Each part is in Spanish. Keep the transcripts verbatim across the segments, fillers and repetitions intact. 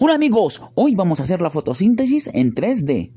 Hola amigos, hoy vamos a hacer la fotosíntesis en tres D.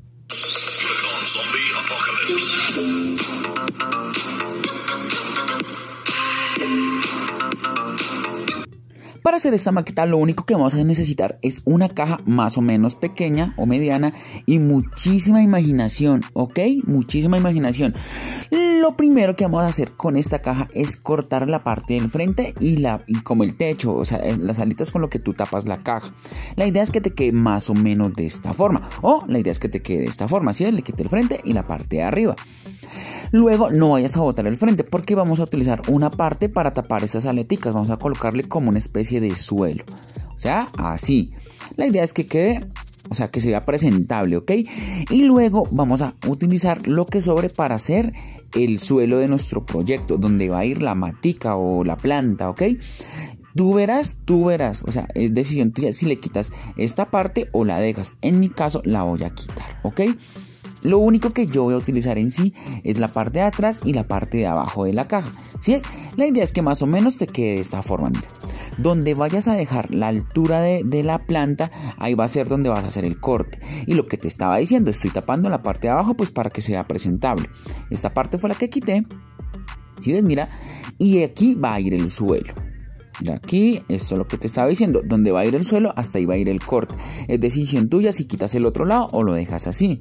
Para hacer esta maqueta lo único que vamos a necesitar es una caja más o menos pequeña o mediana y muchísima imaginación, ¿ok? Muchísima imaginación. Lo primero que vamos a hacer con esta caja es cortar la parte del frente y, la, y como el techo, o sea, las alitas con lo que tú tapas la caja. La idea es que te quede más o menos de esta forma, o la idea es que te quede de esta forma, ¿sí? Le quite el frente y la parte de arriba. Luego no vayas a botar el frente porque vamos a utilizar una parte para tapar esas aleticas. Vamos a colocarle como una especie de suelo. O sea, así. La idea es que quede, o sea, que se vea presentable, ¿ok? Y luego vamos a utilizar lo que sobre para hacer el suelo de nuestro proyecto, donde va a ir la matica o la planta, ¿ok? Tú verás, tú verás, o sea, es decisión tuya si le quitas esta parte o la dejas. En mi caso la voy a quitar, ¿ok? Lo único que yo voy a utilizar en sí es la parte de atrás y la parte de abajo de la caja. ¿Sí es? La idea es que más o menos te quede de esta forma, mira. Donde vayas a dejar la altura de, de la planta, ahí va a ser donde vas a hacer el corte. Y lo que te estaba diciendo, estoy tapando la parte de abajo pues para que sea presentable. Esta parte fue la que quité. ¿Sí ves? Mira. Y aquí va a ir el suelo. Mira aquí, esto es lo que te estaba diciendo, donde va a ir el suelo, hasta ahí va a ir el corte. Es decisión tuya si quitas el otro lado o lo dejas así.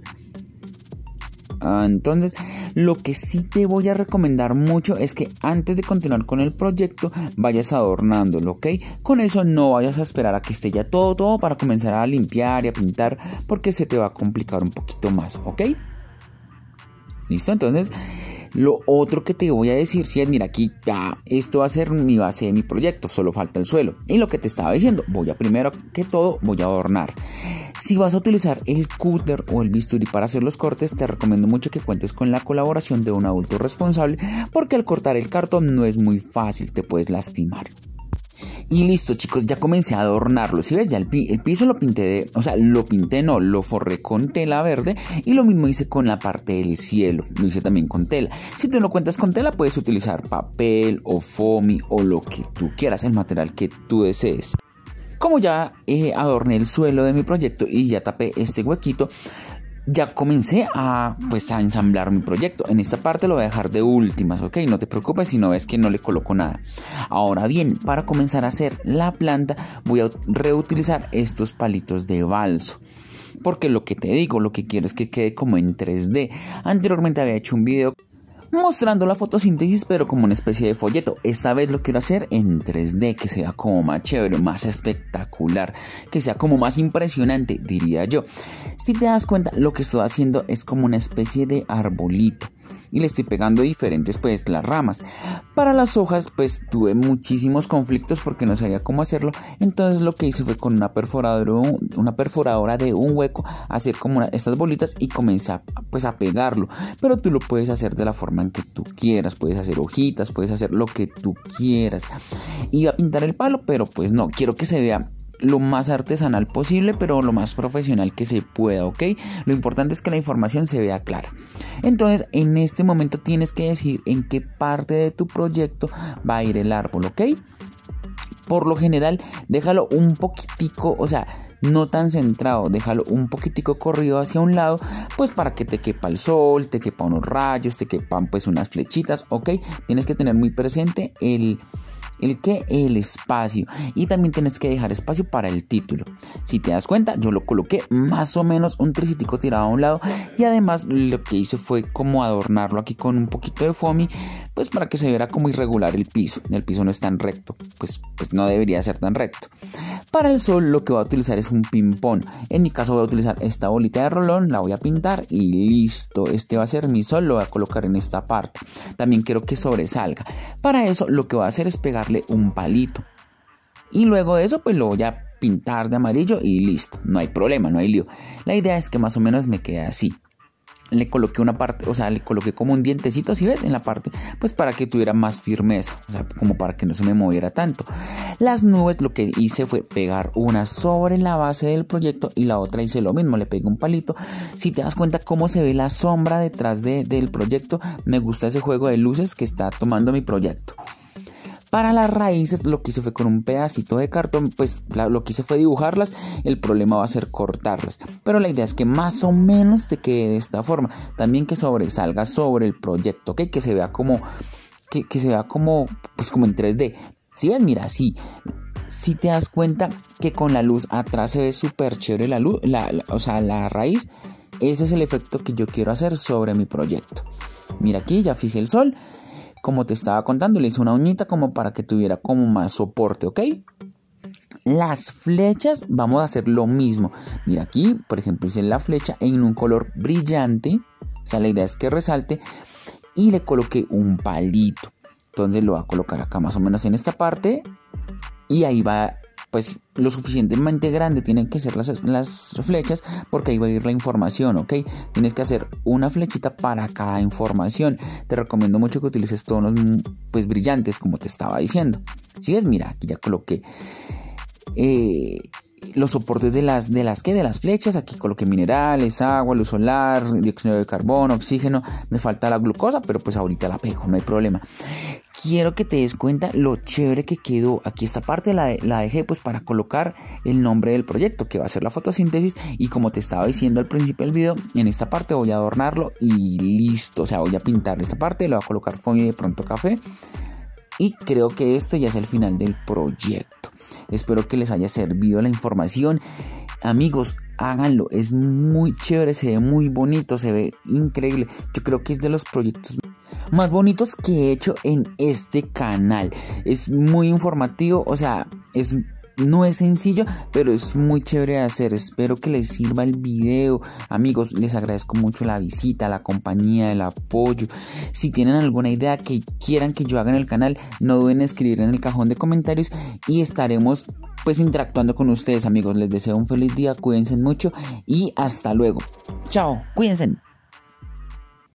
Entonces, lo que sí te voy a recomendar mucho es que antes de continuar con el proyecto vayas adornándolo, ¿ok? Con eso no vayas a esperar a que esté ya todo, todo para comenzar a limpiar y a pintar porque se te va a complicar un poquito más, ¿ok? ¿Listo? Entonces, lo otro que te voy a decir, si es, mira aquí, ya, esto va a ser mi base de mi proyecto, solo falta el suelo. Y lo que te estaba diciendo, voy a primero que todo, voy a adornar. Si vas a utilizar el cúter o el bisturí para hacer los cortes, te recomiendo mucho que cuentes con la colaboración de un adulto responsable, porque al cortar el cartón no es muy fácil, te puedes lastimar. Y listo, chicos, ya comencé a adornarlo. Si ves, ya el, pi el piso lo pinté de, o sea, lo pinté no, lo forré con tela verde. Y lo mismo hice con la parte del cielo, lo hice también con tela. Si tú no cuentas con tela, puedes utilizar papel o foamy o lo que tú quieras, el material que tú desees. Como ya eh, adorné el suelo de mi proyecto y ya tapé este huequito, ya comencé a, pues, a ensamblar mi proyecto. En esta parte lo voy a dejar de últimas, ok, no te preocupes si no ves que no le coloco nada. Ahora bien, para comenzar a hacer la planta voy a reutilizar estos palitos de balso, porque lo que te digo, lo que quiero es que quede como en tres D. Anteriormente había hecho un video mostrando la fotosíntesis pero como una especie de folleto. Esta vez lo quiero hacer en tres D, que sea como más chévere, más espectacular, que sea como más impresionante, diría yo. Si te das cuenta, lo que estoy haciendo es como una especie de arbolito y le estoy pegando diferentes pues las ramas. Para las hojas pues tuve muchísimos conflictos porque no sabía cómo hacerlo. Entonces lo que hice fue con una perforadora, una perforadora de un hueco hacer como una, estas bolitas y comencé a, pues a pegarlo. Pero tú lo puedes hacer de la forma en que tú quieras, puedes hacer hojitas, puedes hacer lo que tú quieras. Iba a pintar el palo, pero pues no, quiero que se vea lo más artesanal posible, pero lo más profesional que se pueda, ¿ok? Lo importante es que la información se vea clara. Entonces, en este momento tienes que decir en qué parte de tu proyecto va a ir el árbol, ¿ok? Por lo general, déjalo un poquitico, o sea, no tan centrado, déjalo un poquitico corrido hacia un lado, pues para que te quepa el sol, te quepa unos rayos, te quepan pues unas flechitas, ¿ok? Tienes que tener muy presente el... ¿El qué? El espacio. Y también tienes que dejar espacio para el título. Si te das cuenta, yo lo coloqué más o menos un tricitico tirado a un lado. Y además lo que hice fue como adornarlo aquí con un poquito de foamy, pues para que se viera como irregular el piso. El piso no es tan recto, pues, pues no debería ser tan recto. Para el sol lo que voy a utilizar es un ping-pong. En mi caso voy a utilizar esta bolita de rolón, la voy a pintar y listo. Este va a ser mi sol, lo voy a colocar en esta parte. También quiero que sobresalga. Para eso lo que voy a hacer es pegar un palito y luego de eso pues lo voy a pintar de amarillo y listo, no hay problema, no hay lío. La idea es que más o menos me quede así. Le coloqué una parte, o sea, le coloqué como un dientecito, si ves, en la parte, pues para que tuviera más firmeza, o sea, como para que no se me moviera tanto. Las nubes, lo que hice fue pegar una sobre la base del proyecto y la otra hice lo mismo, le pegué un palito. Si te das cuenta cómo se ve la sombra detrás de, del proyecto, me gusta ese juego de luces que está tomando mi proyecto. Para las raíces lo que hice fue con un pedacito de cartón, pues lo que hice fue dibujarlas, el problema va a ser cortarlas, pero la idea es que más o menos te quede de esta forma, también que sobresalga sobre el proyecto, ¿ok? Que se vea como, que, que se vea como, pues como en tres D. Si ves, mira, sí, si te das cuenta que con la luz atrás se ve súper chévere la luz, la, la, o sea, la raíz, ese es el efecto que yo quiero hacer sobre mi proyecto. Mira aquí, ya fijé el sol. Como te estaba contando, le hice una uñita como para que tuviera como más soporte, ¿ok? Las flechas, vamos a hacer lo mismo. Mira aquí, por ejemplo, hice la flecha en un color brillante. O sea, la idea es que resalte. Y le coloqué un palito. Entonces lo voy a colocar acá más o menos en esta parte. Y ahí va, pues, lo suficientemente grande tienen que ser las, las flechas, porque ahí va a ir la información, ¿ok? Tienes que hacer una flechita para cada información. Te recomiendo mucho que utilices tonos, pues, brillantes, como te estaba diciendo. Si ves, mira, aquí ya coloqué eh, los soportes de las, de las, ¿qué? De las flechas. Aquí coloqué minerales, agua, luz solar, dióxido de carbono, oxígeno. Me falta la glucosa, pero pues ahorita la pego, no hay problema. Quiero que te des cuenta lo chévere que quedó. Aquí esta parte la, de, la dejé pues para colocar el nombre del proyecto, que va a ser la fotosíntesis. Y como te estaba diciendo al principio del video, en esta parte voy a adornarlo y listo. O sea, voy a pintar esta parte, le voy a colocar foamy de pronto café. Y creo que esto ya es el final del proyecto. Espero que les haya servido la información. Amigos, háganlo, es muy chévere, se ve muy bonito, se ve increíble. Yo creo que es de los proyectos más bonitos que he hecho en este canal. Es muy informativo, o sea, es, no es sencillo, pero es muy chévere de hacer. Espero que les sirva el video. Amigos, les agradezco mucho la visita, la compañía, el apoyo. Si tienen alguna idea que quieran que yo haga en el canal, no duden en escribir en el cajón de comentarios y estaremos pues interactuando con ustedes, amigos. Les deseo un feliz día, cuídense mucho y hasta luego. Chao, cuídense.